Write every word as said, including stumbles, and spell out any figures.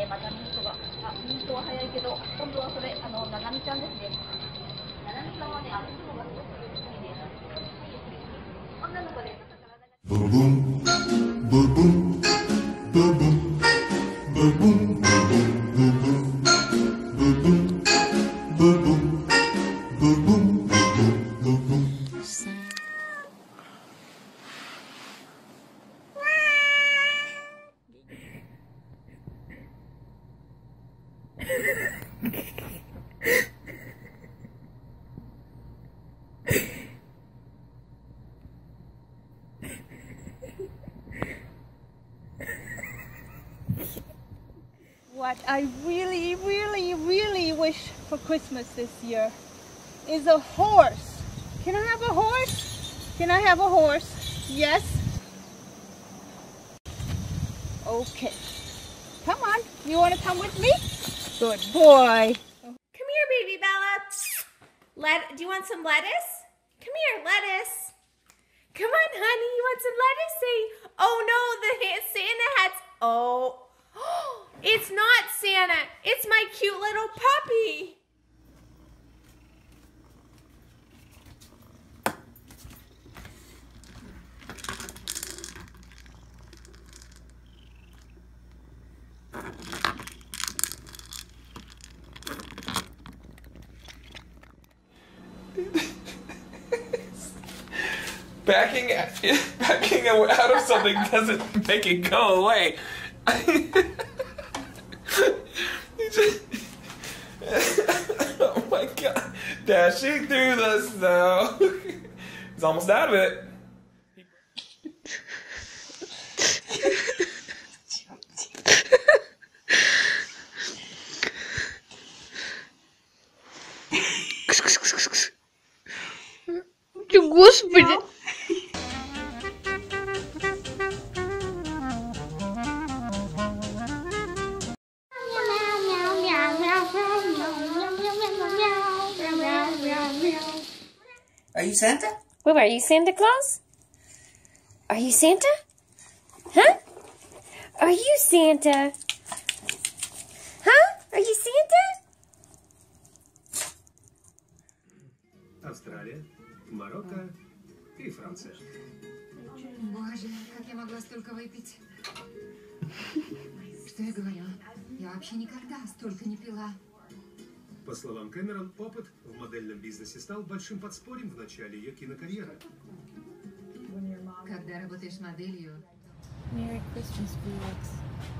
またミントが、あ、ミントは早いけど、今度はそれ、あの、ななみちゃんですね。ななみさんはね、歩くのがすごく好きで、女の子でちょっと体が。ブブン、ブブン、ブブン、ブブン、ブブン、ブブン、ブブン、ブブン、ブブン。What I really, really, really wish for Christmas this year is a horse. Can I have a horse? Can I have a horse? Yes? Okay. Come on. You want to come with me? Good boy. Come here, baby Bella. Let, do you want some lettuce? Come here, lettuce. Come on, honey. You want some lettuce? Say, oh no, the Santa hat's, oh. It's not Santa. It's my cute little puppy. Backing, backing out of something doesn't make it go away. Oh my god. Dashing through the snow. He's almost out of it. Господи. Are you Santa? Wait, are you Santa Claus? Are you Santa? Huh? Are you Santa? Huh? Are you Santa? Австралия, Марокко и Франция. Боже, как я могла столько выпить? Что я говорила? Я вообще никогда столько не пила. По словам Кэмерон, опыт в модельном бизнесе стал большим подспорьем в начале ее кинокарьеры. Когда работаешь моделью... Merry Christmas, Felix.